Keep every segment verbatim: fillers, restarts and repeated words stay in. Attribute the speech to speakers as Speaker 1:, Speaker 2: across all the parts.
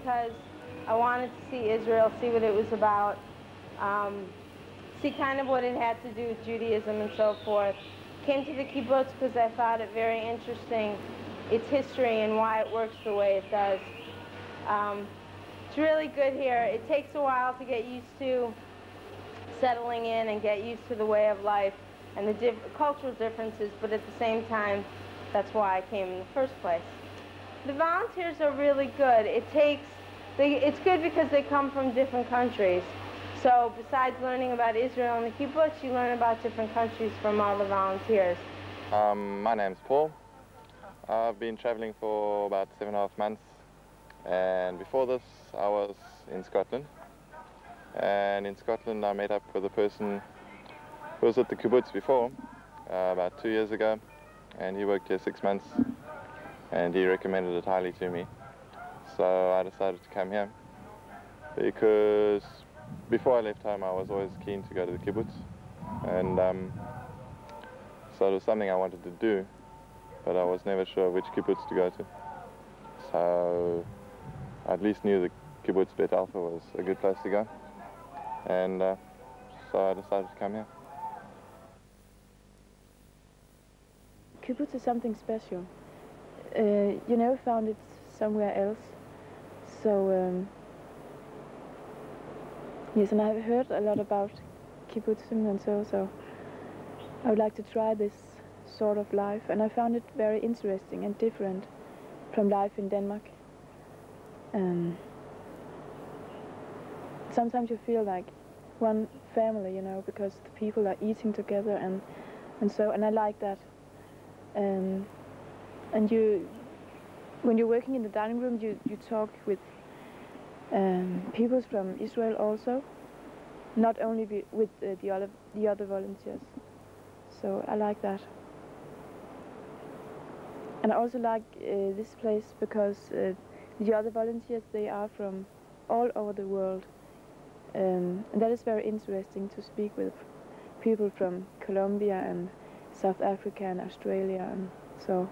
Speaker 1: because I wanted to see Israel, see what it was about, um, see kind of what it had to do with Judaism and so forth. Came to the kibbutz because I thought it very interesting, its history and why it works the way it does. Um, it's really good here. It takes a while to get used to settling in and get used to the way of life and the diff cultural differences, but at the same time, that's why I came in the first place. The volunteers are really good. It takes, they, it's good because they come from different countries. So besides learning about Israel and the kibbutz, you learn about different countries from all the volunteers.
Speaker 2: Um, my name's Paul. I've been traveling for about seven and a half months, and before this I was in Scotland. And in Scotland I met up with a person who was at the kibbutz before, uh, about two years ago, and he worked here six months and he recommended it highly to me. So I decided to come here because before I left home I was always keen to go to the kibbutz, and um, so it was something I wanted to do, but I was never sure which kibbutz to go to. So I at least knew the kibbutz Bet Alpha was a good place to go, and uh, so I decided to come here.
Speaker 3: Kibbutz is something special. Uh, you never found it somewhere else. So, um, yes, and I've heard a lot about kibbutzim and so, so I would like to try this sort of life, and I found it very interesting and different from life in Denmark. Um, sometimes you feel like one family, you know, because the people are eating together, and and so, and I like that. Um, and you, when you're working in the dining room, you you talk with um, people from Israel also, not only be with uh, the other the other volunteers. So I like that. And I also like uh, this place because uh, the other volunteers, they are from all over the world. Um, and that is very interesting to speak with people from Colombia and South Africa and Australia and so.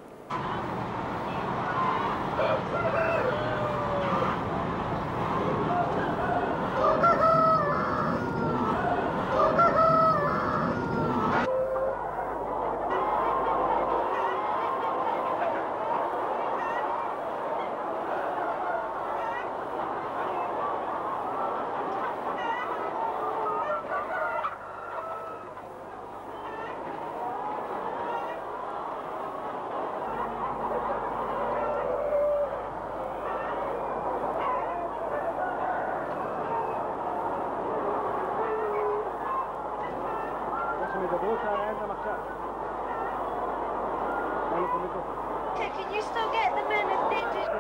Speaker 4: Can you still get them in if they do?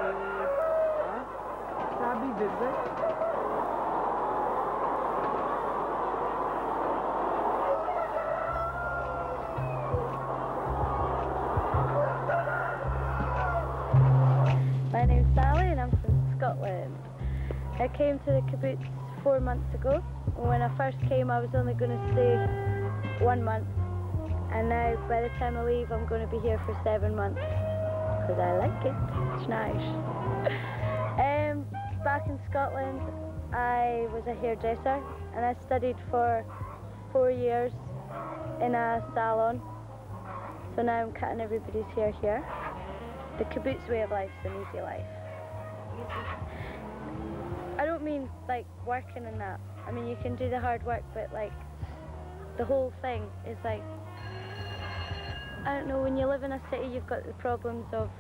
Speaker 4: My name's Sally and I'm from Scotland. I came to the kibbutz four months ago. When I first came I was only going to stay one month, and now by the time I leave I'm going to be here for seven months because I like it. It's nice. um, back in Scotland I was a hairdresser and I studied for four years in a salon. So now I'm cutting everybody's hair here. The kibbutz way of life is an easy life. I don't mean like working and that. I mean you can do the hard work, but like the whole thing is like, I don't know, when you live in a city you've got the problems of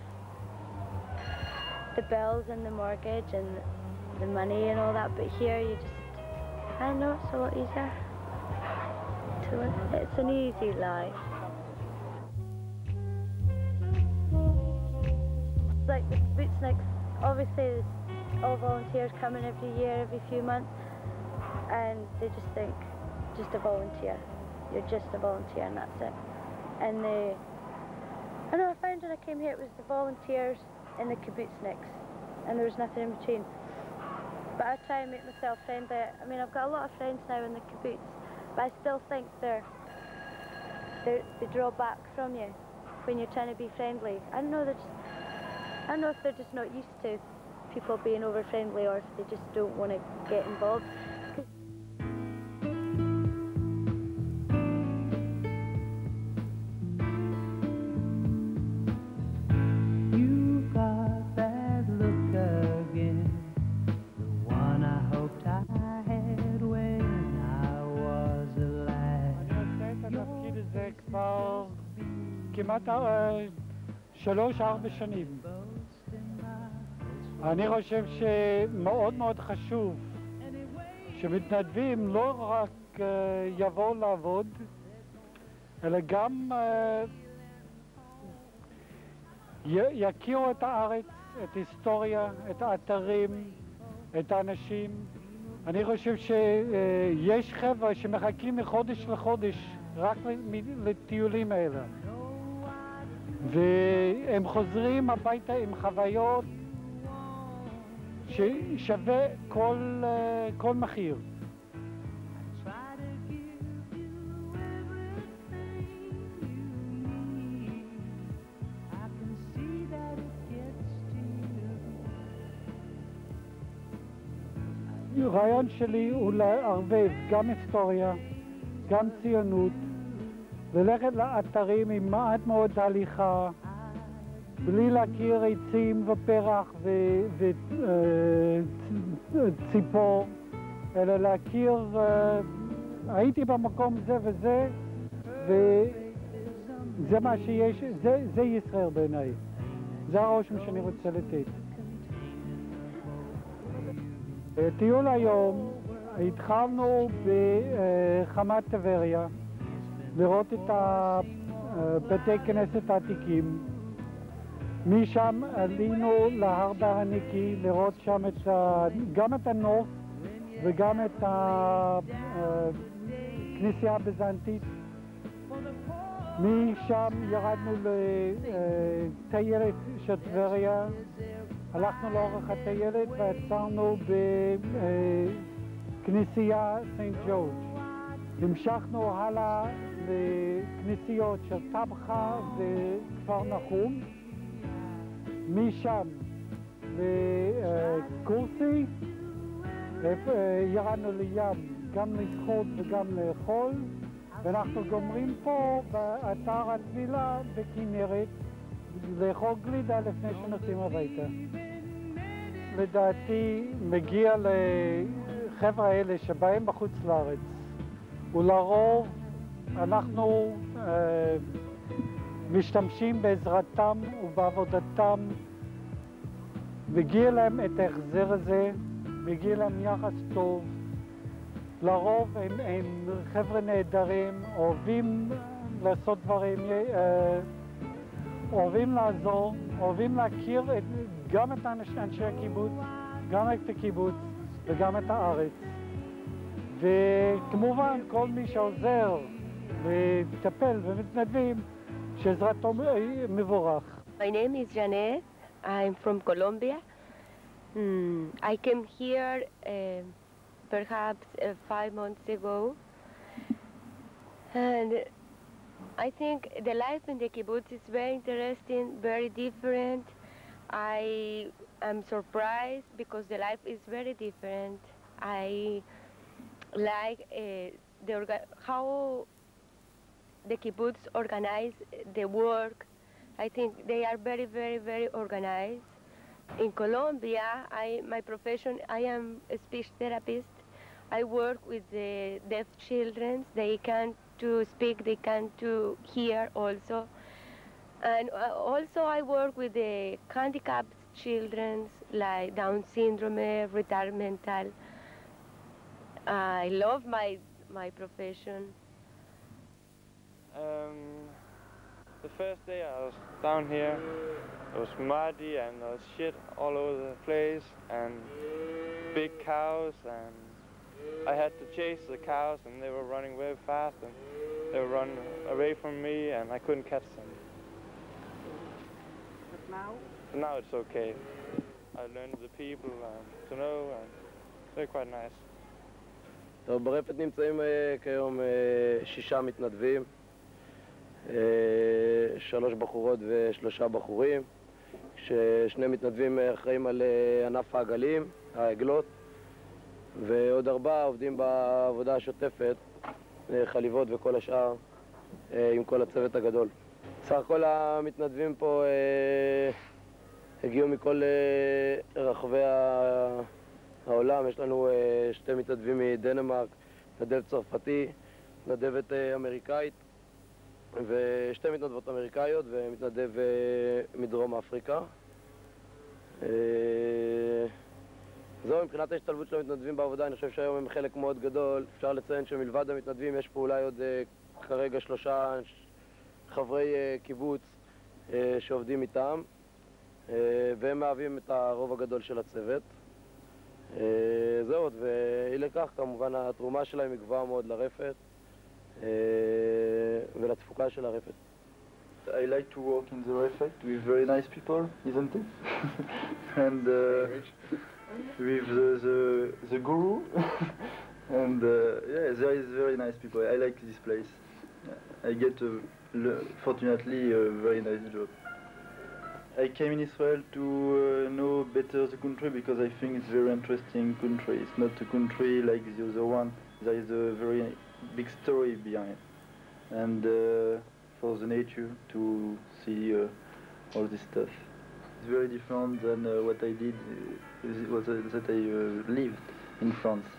Speaker 4: the bills and the mortgage and the money and all that, but here you just, I don't know, it's a lot easier to live. It's an easy life. Like the Bootsnicks, obviously there's all volunteers coming every year, every few months, and they just think, just a volunteer. You're just a volunteer and that's it. And they, I know, I found when I came here it was the volunteers and the kibbutzniks, and there was nothing in between. But I try and make myself friendly. I mean, I've got a lot of friends now in the kibbutz, but I still think they're, they're, they draw back from you when you're trying to be friendly. I don't know, they're just, I don't know if they're just not used to people being over friendly or if they just don't want to get involved.
Speaker 5: כמעט שלוש, ארבע שנים. אני חושב שמאוד מאוד חשוב שמתנדבים לא רק יבואו לעבוד, אלא גם יכירו את הארץ, את ההיסטוריה, את האתרים, את האנשים. אני חושב שיש חבר'ה שמחכים מחודש לחודש רק לטיולים האלה. והם חוזרים הביתה עם חוויות ששווה כל, כל מחיר. הרעיון שלי הוא לערבב גם היסטוריה, גם ציונות, ללכת לאתרים עם מעט מאוד הליכה, בלי להכיר עצים ופרח וציפור, אלא להכיר, הייתי במקום זה וזה, וזה מה שיש, זה, זה ישראל בעיניי. זה הרושם שאני רוצה לתת. טיול היום, התחלנו בחמת טבריה, לראות את בתי כנסת העתיקים. משם עלינו להר ברניקי, לראות שם את ה... גם את הנוף וגם את הכנסייה הביזנטית. משם ירדנו לטיילת של טבריה, הלכנו לאורך הטיילת ועצרנו בכנסייה סנט ג'ורג'. המשכנו הלאה לכנסיות של טבחה וכפר נחום, משם לקורסי, ירדנו לים גם לשחות וגם לאכול, ואנחנו גומרים פה באתר הטבילה בכנרת לאכול גלידה לפני שנוסעים הביתה. לדעתי מגיע לחבר'ה האלה שבאים בחוץ לארץ, ולרוב אנחנו אה, משתמשים בעזרתם ובעבודתם, מגיע להם את ההחזר הזה, מגיע להם יחס טוב. לרוב הם, הם חבר'ה נהדרים, אוהבים לעשות דברים, אה, אוהבים לעזור, אוהבים להכיר את, גם את אנשי הקיבוץ, גם את הקיבוץ וגם את הארץ. וכמובן כל מי שעוזר וטפל ומתנדבים, שעזרתו מבורך.
Speaker 6: My name is Janet. I'm from Colombia. Mm, I came here uh, perhaps uh, five months ago, and I think the life in the kibbutz is very interesting, very different. I am surprised because the life is very different. I like uh, the orga how the kibbutz organize the work. I think they are very, very, very organized. In Colombia, I, my profession, I am a speech therapist. I work with the deaf children. They can't to speak, they can't to hear also. And uh, also I work with the handicapped children like Down syndrome, retarded mental. I love my, my profession.
Speaker 7: Um, the first day I was down here, it was muddy and there was shit all over the place and big cows, and I had to chase the cows and they were running very fast and they were running away from me and I couldn't catch them.
Speaker 5: But now?
Speaker 7: But now it's okay. I learned the people um, to know and they're quite nice.
Speaker 8: טוב, ברפת נמצאים כיום שישה מתנדבים, שלוש בחורות ושלושה בחורים. ששני מתנדבים אחראים על ענף העגלים, העגלות, ועוד ארבעה עובדים בעבודה השוטפת, חליבות וכל השאר, עם כל הצוות הגדול. סך הכל המתנדבים פה הגיעו מכל רחבי העולם. יש לנו שתי מתנדבים מדנמרק, מתנדב צרפתי, מתנדבת אמריקאית, ושתי מתנדבות אמריקאיות ומתנדב מדרום אפריקה. זהו, מבחינת ההשתלבות של המתנדבים בעבודה, אני חושב שהיום הם חלק מאוד גדול. אפשר לציין שמלבד המתנדבים יש פה אולי עוד כרגע שלושה חברי קיבוץ שעובדים איתם, והם מהווים את הרוב הגדול של הצוות. זהו, ואי לכך כמובן התרומה שלהם היא גבוהה מאוד לרפת ולתפוקה של הרפת.
Speaker 9: I like to work in the Refet with very nice people, isn't it? and uh, with the, the, the guru. and uh, yeah, there is very nice people. I like this place. I get, a, fortunately, a very nice job. I came in Israel to uh, know better the country because I think it's a very interesting country. It's not a country like the other one. There is a very big story behind. And uh, for the nature to see uh, all this stuff. It's very different than uh, what I did, uh, what, uh, that I uh, lived in France.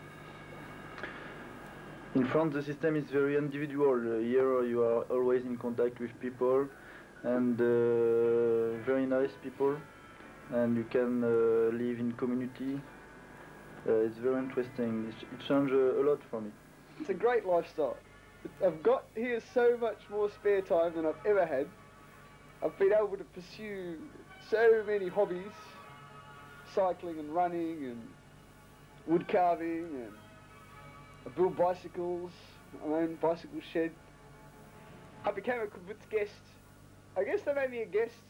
Speaker 9: In France the system is very individual. Uh, here you are always in contact with people and uh, very nice people, and you can uh, live in community. Uh, it's very interesting. It, it changed uh, a lot for me.
Speaker 10: It's a great lifestyle. I've got here so much more spare time than I've ever had. I've been able to pursue so many hobbies, cycling and running and wood carving, and I build bicycles, my own bicycle shed. I became a kibbutz guest. I guess they made me a guest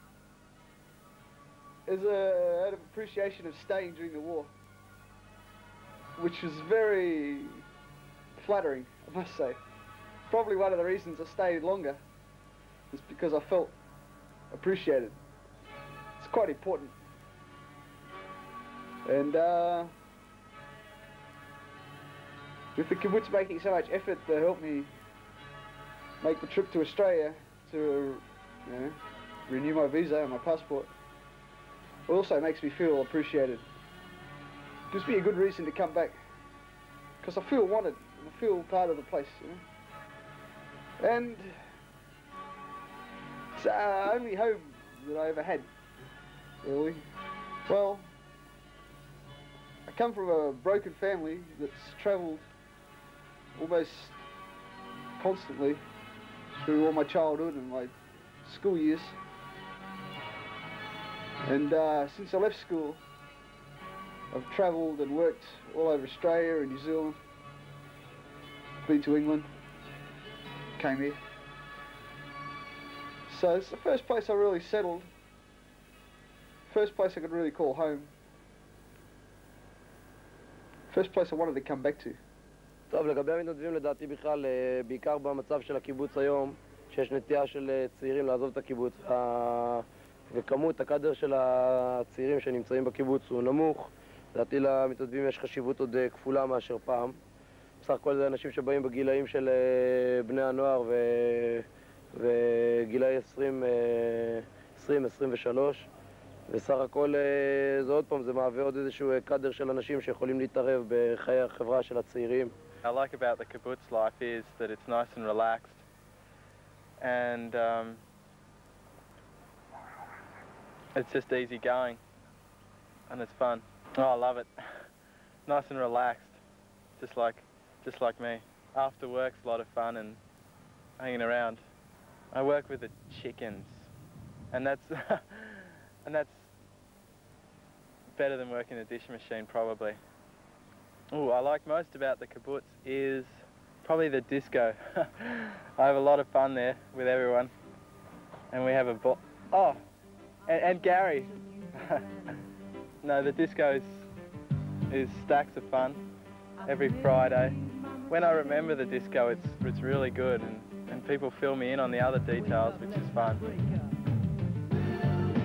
Speaker 10: as a, out of appreciation of staying during the war, which was very flattering, I must say. Probably one of the reasons I stayed longer is because I felt appreciated. It's quite important. And uh, with the kibbutz making so much effort to help me make the trip to Australia to you know, renew my visa and my passport, it also makes me feel appreciated. It gives me a good reason to come back, because I feel wanted. I feel part of the place, you know. And it's the only home that I ever had, really. Well, I come from a broken family that's travelled almost constantly through all my childhood and my school years. And uh, since I left school, I've travelled and worked all over Australia and New Zealand. Been to England, came here. So it's the first place I really settled, first place I could really call home, first place I wanted to come back to.
Speaker 8: טוב, לגבי המתנדבים לדעתי בכלל, בעיקר במצב של הקיבוץ היום, שיש נטייה של צעירים לעזוב את הקיבוץ, וכמות הקדר של הצעירים שנמצאים בקיבוץ הוא נמוך. לדעתי למתנדבים יש חשיבות עוד כפולה מאשר פעם. בסך הכל זה אנשים שבאים בגילאים של בני הנוער ו... וגילאי עשרים עשרים ושלוש, וסך הכל זה עוד פעם, זה מהווה עוד איזשהו קדר של אנשים שיכולים להתערב בחיי החברה של הצעירים.
Speaker 11: What I like about the kibbutz life is that it's nice and relaxed, and um, it's just easy going, and it's fun. Oh, I love it. Nice and relaxed, just like just like me. After work's a lot of fun and hanging around. I work with the chickens, and that's and that's better than working a dish machine probably. Oh, I like most about the kibbutz is probably the disco. I have a lot of fun there with everyone, and we have a ball. Oh, and, and Gary. No, the disco is, is stacks of fun every Friday. When I remember the disco, it's it's really good, and, and people fill me in on the other details, which is fun.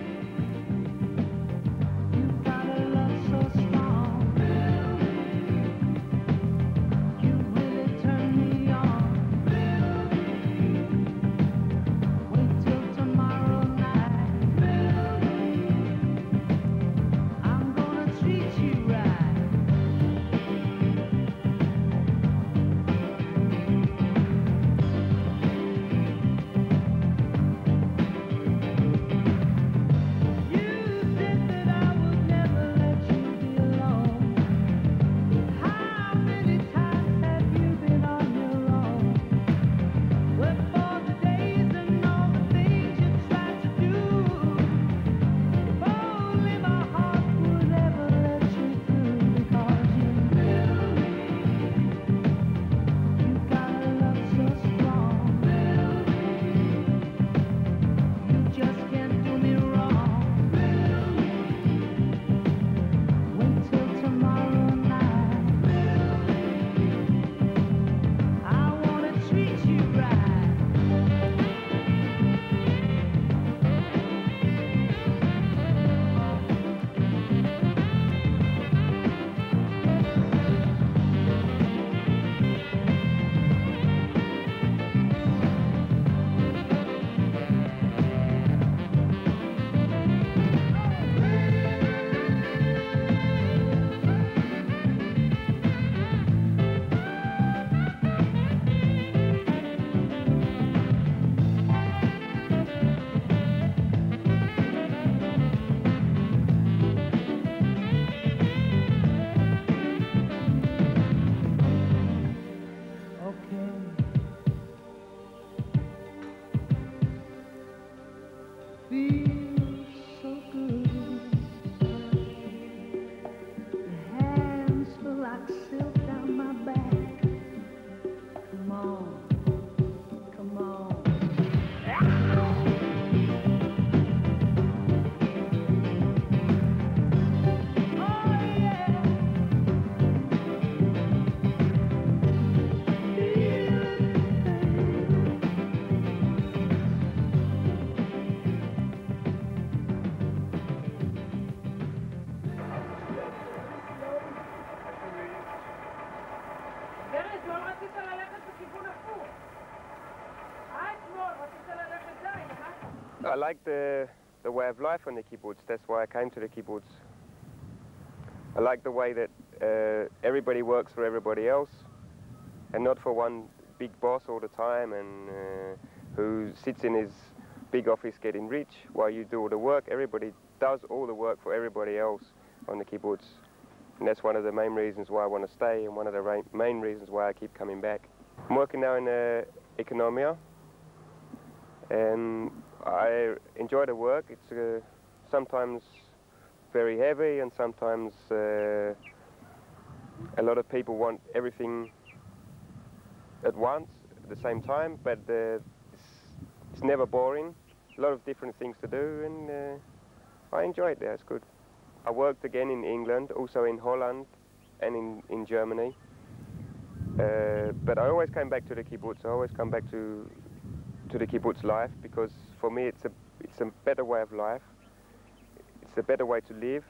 Speaker 12: feels so good. Your hands feel like silk down my back. Come on, come on.
Speaker 13: I like the, the way of life on the kibbutz. That's why I came to the kibbutz. I like the way that uh, everybody works for everybody else and not for one big boss all the time and uh, who sits in his big office getting rich while you do all the work. Everybody does all the work for everybody else on the kibbutz. And that's one of the main reasons why I want to stay and one of the main reasons why I keep coming back. I'm working now in uh, Economia and I enjoy the work. It's uh, sometimes very heavy and sometimes uh, a lot of people want everything at once at the same time, but uh, it's, it's never boring. A lot of different things to do and uh, I enjoy it there, it's good. I worked again in England, also in Holland and in, in Germany. Uh, but I always came back to the kibbutz. I always come back to to the kibbutz life because for me it's a it's a better way of life. It's a better way to live.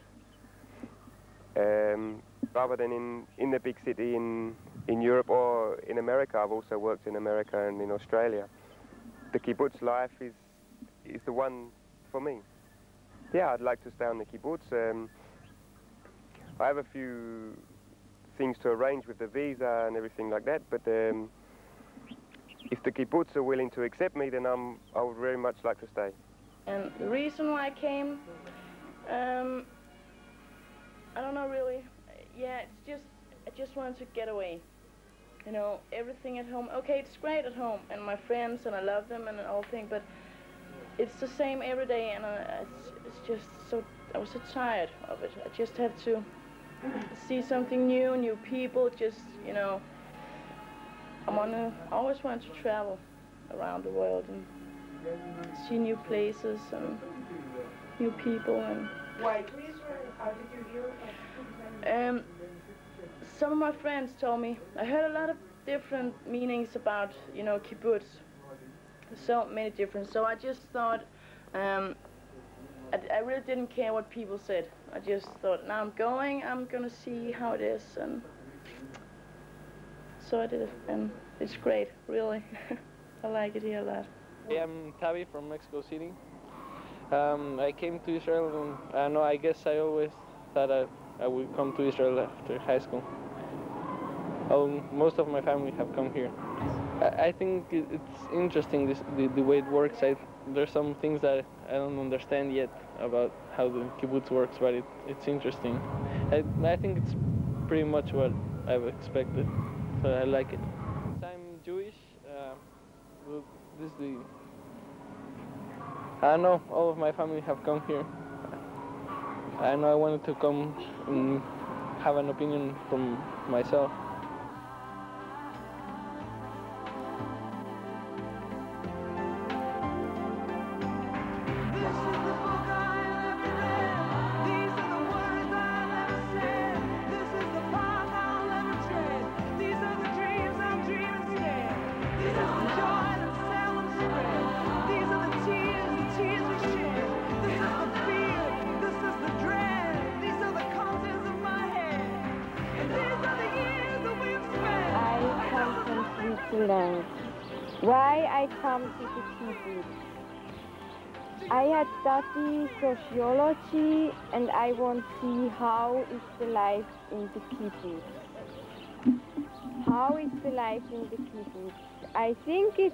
Speaker 13: Um, rather than in in the big city in in Europe or in America. I've also worked in America and in Australia. The kibbutz life is is the one for me. Yeah, I'd like to stay on the kibbutz. Um, I have a few things to arrange with the visa and everything like that, but um, if the kibbutz are willing to accept me, then I'm, I would very much like to stay.
Speaker 3: And the reason why I came, um, I don't know really. Yeah, it's just, I just wanted to get away. You know, everything at home, okay, it's great at home, and my friends, and I love them and all thing, but it's the same every day, and I, it's, it's just so, I was so tired of it. I just have to see something new, new people, just, you know, I wanna, I always want to travel around the world and see new places and new people. And
Speaker 14: Why, please, how did you hear?
Speaker 3: Um, some of my friends told me, I heard a lot of different meanings about, you know, kibbutz. So many different, so I just thought, um, I, I really didn't care what people said. I just thought, now I'm going, I'm gonna see how it is, and so I did it, and it's great, really. I like it here a lot.
Speaker 15: I'm Tavi from Mexico City. Um, I came to Israel, and I know, I guess I always thought I, I would come to Israel after high school. Oh, most of my family have come here. I, I think it, it's interesting, this, the, the way it works. I, there's some things that I don't understand yet about how the kibbutz works, but it, it's interesting. I, I think it's pretty much what I've expected, so I like it. I'm Jewish. Uh, well, this is the... I know all of my family have come here. I know I wanted to come and have an opinion from myself.
Speaker 1: Why I come to the kibbutz? I had studied sociology and I want to see how is the life in the kibbutz. How is the life in the kibbutz? I think it's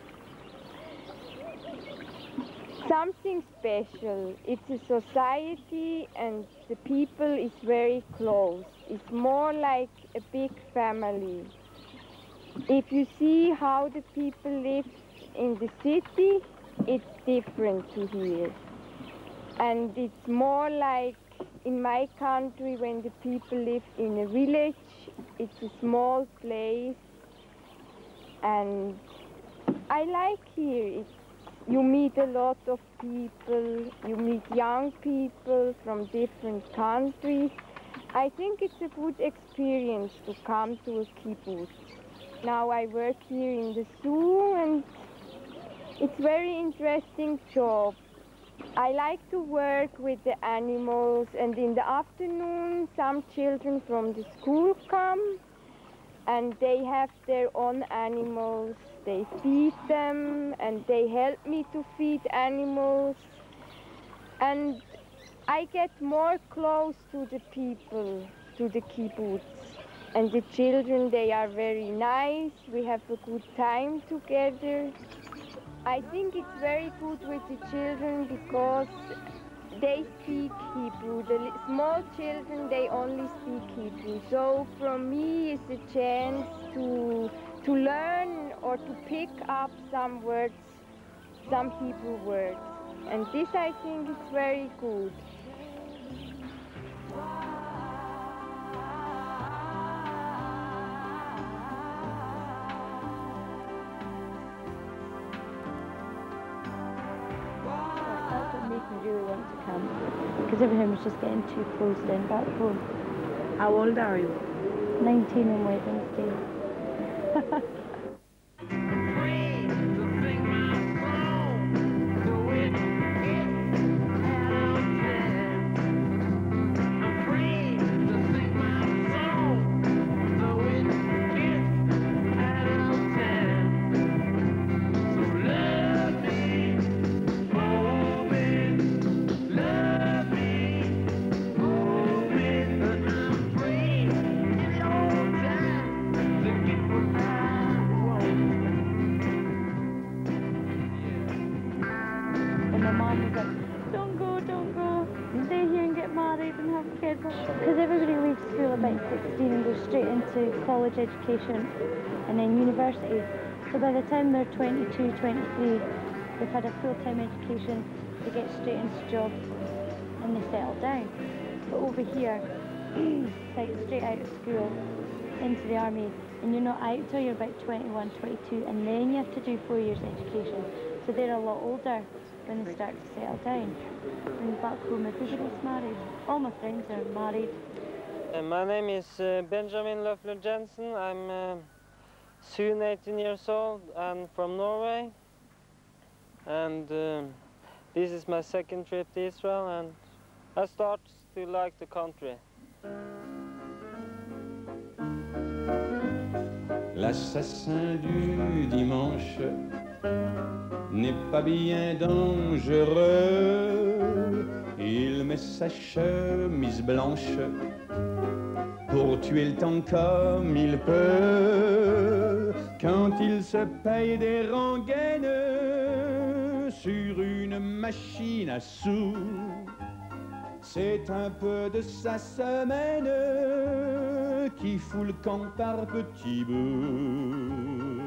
Speaker 1: something special. It's a society and the people is very close. It's more like a big family. If you see how the people live in the city,
Speaker 4: it's different to here. And it's more like in my country when the people live in a village. It's a small place, and I like here. It's, you meet a lot of people, you meet young people from different countries. I think it's a good experience to come to a kibbutz. Now I work here in the zoo, and it's a very interesting job. I like to work with the animals, and in the afternoon some children from the school come and they have their own animals. They feed them and they help me to feed animals. And I get more close to the people, to the kibbutz. And the children, they are very nice. We have a good time together. I think it's very good with the children because they speak Hebrew. The li- small children, they only speak Hebrew. So for me, it's a chance to, to learn or to pick up some words, some Hebrew words. And this, I think, is very good.
Speaker 16: Made me really want to come because everything was just getting too closed in back home.
Speaker 14: How old are you?
Speaker 16: nineteen on Wednesday. Because everybody leaves school about sixteen and goes straight into college education and then university. So by the time they're twenty-two, twenty-three, they've had a full-time education, they get straight into jobs and they settle down. But over here, it's like straight out of school, into the army, and you're not out till you're about twenty-one, twenty-two, and then you have to do four years education. So they're a lot older when they start to settle down. And back home, everybody's married. All my friends are married.
Speaker 17: Uh, my name is uh, Benjamin Løfler Jensen. I'm uh, soon eighteen years old and from Norway. And uh, this is my second trip to Israel, and I start to like the country.
Speaker 18: L'assassin du dimanche n'est pas bien dangereux. Il met sa chemise blanche pour tuer le temps comme il peut. Quand il se paye des rengaines sur une machine à sous, c'est un peu de sa semaine qui fout le camp par petits bouts.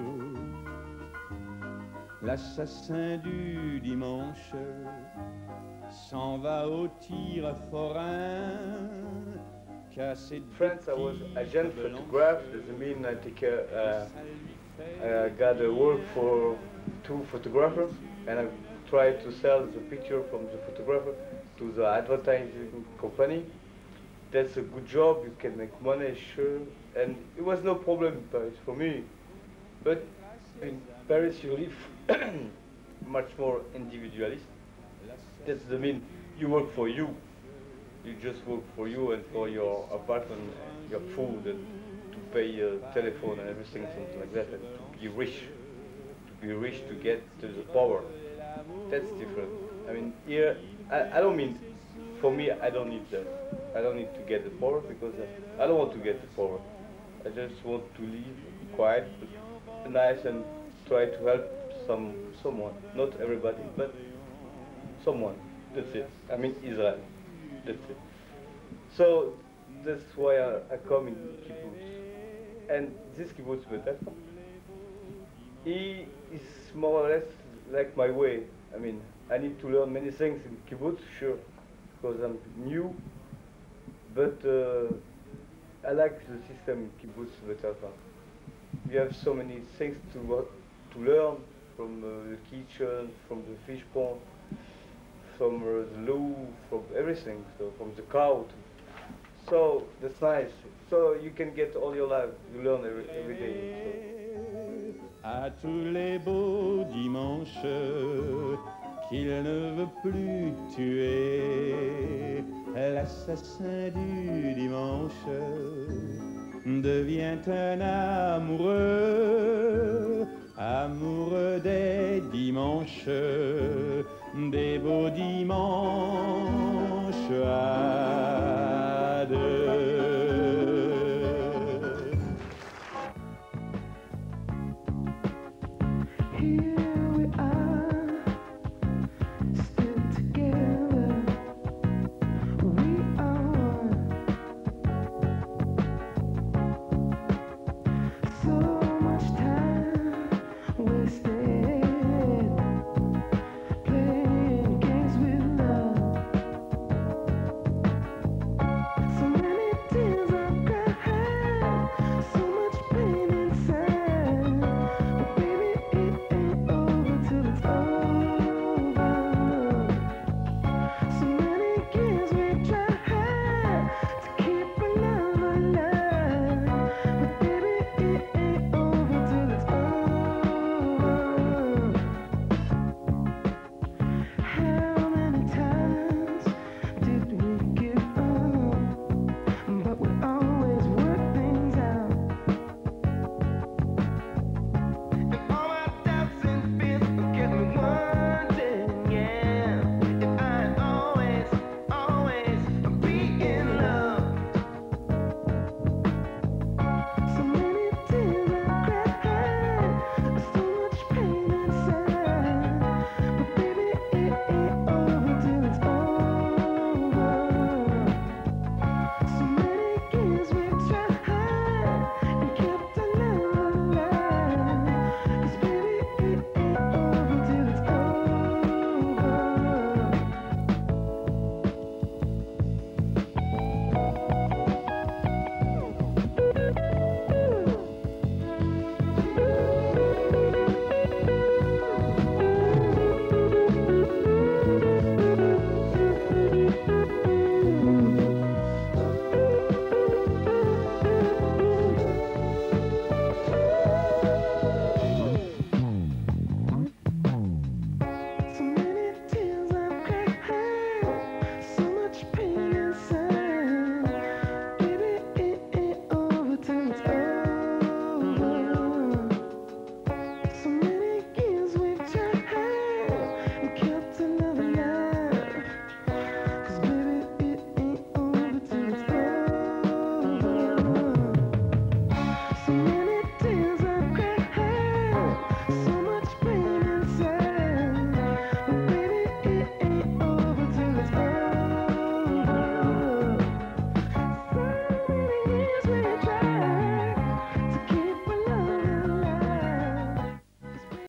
Speaker 18: L'assassin du dimanche s'en va au tir forain.
Speaker 19: France, I was agent photograph. Doesn't mean I take a, uh, I got a work for two photographers, and I try to sell the picture from the photographer to the advertising company. That's a good job. You can make money, sure, and it was no problem in Paris for me. But in Paris, you live much more individualist. That's the mean. You work for you. You just work for you and for your apartment, and your food, and to pay your telephone and everything, something like that, and to be rich, to be rich to get to the power. That's different. I mean, here, I, I don't mean, for me, I don't need that. I don't need to get the power because I don't want to get the power. I just want to live quiet, nice, and try to help some someone. Not everybody, but someone. That's it. I mean, Israel. That's it. So that's why I, I come in kibbutz. And this kibbutz Betef, he is more or less like my way. I mean, I need to learn many things in kibbutz, sure, because I'm new, but uh, I like the system in kibbutz better. We have so many things to uh, to learn from uh, the kitchen, from the fish pond, from uh, the loo, from everything, so from the cow. So that's nice. So you can get all your life, you learn every, every day. So.
Speaker 18: À tous les beaux dimanches qu'il ne veut plus tuer, l'assassin du dimanche devient un amoureux, amoureux des dimanches, des beaux dimanches.